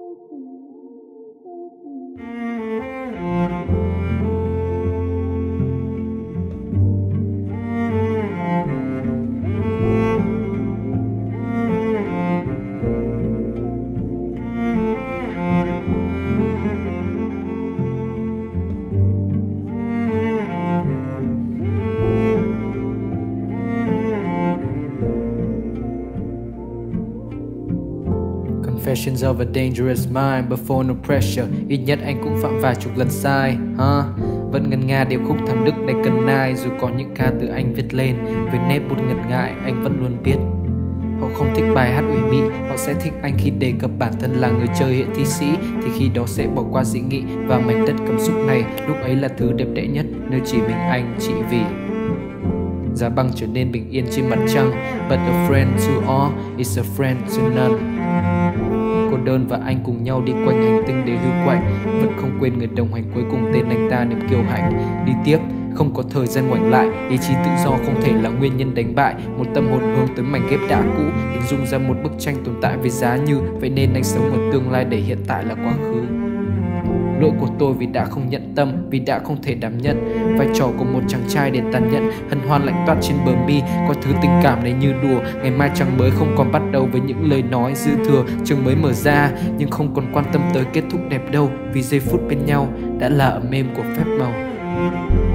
Confessions of a dangerous mind, before no pressure. Ít nhất anh cũng phạm vài chục lần sai, Vẫn ngân nga điệp khúc thảm đức này cần ai. Dù có những ca từ anh viết lên với nét bút ngần ngại, anh vẫn luôn biết. Họ không thích bài hát ủy mị, họ sẽ thích anh khi đề cập bản thân là người chơi hệ thi sĩ. Thì khi đó sẽ bỏ qua dị nghị và mảnh đất cảm xúc này. Lúc ấy là thứ đẹp đẽ nhất, nơi chỉ mình anh chỉ vì giá băng trở nên bình yên trên mặt trăng. But a friend to all is a friend to none. Cô đơn và anh cùng nhau đi quanh hành tinh để hư quạnh, vẫn không quên người đồng hành cuối cùng tên anh ta niềm kiêu hãnh. Đi tiếp, không có thời gian ngoảnh lại, ý chí tự do không thể là nguyên nhân đánh bại. Một tâm hồn hướng tới mảnh ghép đã cũ, hình dung ra một bức tranh tồn tại với giá như. Vậy nên anh sống ở tương lai để hiện tại là quá khứ. Lỗi của tôi vì đã không nhận tâm, vì đã không thể đảm nhận vai trò của một chàng trai để tàn nhẫn. Hân hoan lạnh toát trên bờ mi, có thứ tình cảm này như đùa. Ngày mai trang mới không còn bắt đầu với những lời nói dư thừa. Chương mới mở ra nhưng không còn quan tâm tới kết thúc đẹp đâu, vì giây phút bên nhau đã là ấm êm của phép màu.